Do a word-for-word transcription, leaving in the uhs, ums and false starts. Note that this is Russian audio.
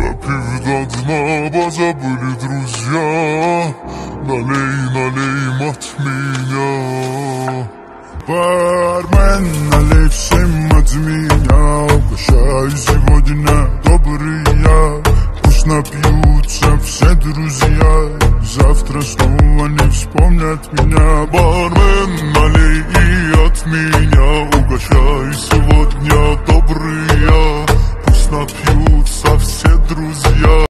Пив до дна, позабыли друзья. Налей, налей от меня. Бармен, налей всем от меня. Угощаю сегодня добрый я. Пусть напьются все друзья. Завтра снова не вспомнят меня. Бармен, налей.